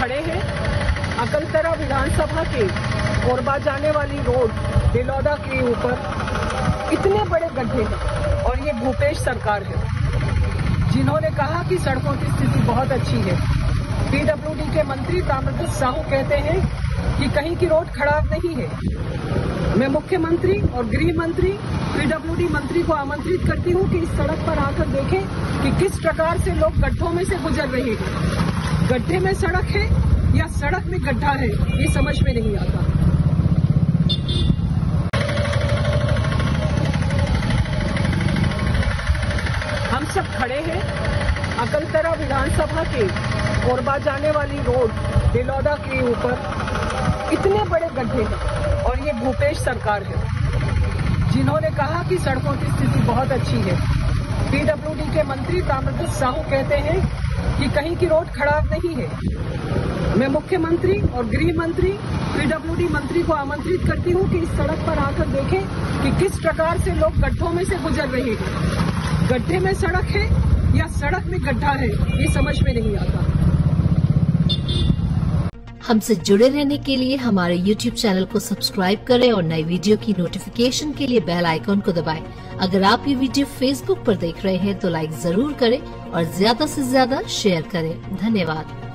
खड़े हैं अकलतरा विधानसभा के कोरबा जाने वाली रोड दिलौदा के ऊपर इतने बड़े गड्ढे हैं और ये भूपेश सरकार है जिन्होंने कहा कि सड़कों की स्थिति बहुत अच्छी है। पीडब्ल्यूडी के मंत्री ताम्रध्वज साहू कहते हैं कि कहीं की रोड खराब नहीं है। मैं मुख्यमंत्री और गृह मंत्री पीडब्ल्यूडी मंत्री को आमंत्रित करती हूं कि इस सड़क पर आकर देखें कि किस प्रकार से लोग गड्ढों में से गुजर रहे हैं। गड्ढे में सड़क है या सड़क में गड्ढा है, ये समझ में नहीं आता। हम सब खड़े हैं अकलतरा विधानसभा के कोरबा जाने वाली रोड दिलौदा के ऊपर इतने बड़े गड्ढे हैं और ये भूपेश सरकार है जिन्होंने कहा कि सड़कों की स्थिति बहुत अच्छी है। पीडब्ल्यूडी के मंत्री ताम्रध्वज साहू कहते हैं कि कहीं की रोड खराब नहीं है। मैं मुख्यमंत्री और गृह मंत्री पीडब्ल्यूडी मंत्री को आमंत्रित करती हूं कि इस सड़क पर आकर देखें कि किस प्रकार से लोग गड्ढों में से गुजर रहे हैं। गड्ढे में सड़क है या सड़क में गड्ढा है, ये समझ में नहीं आता। हमसे जुड़े रहने के लिए हमारे YouTube चैनल को सब्सक्राइब करें और नई वीडियो की नोटिफिकेशन के लिए बेल आइकॉन को दबाएं। अगर आप ये वीडियो Facebook पर देख रहे हैं तो लाइक जरूर करें और ज्यादा से ज्यादा शेयर करें। धन्यवाद।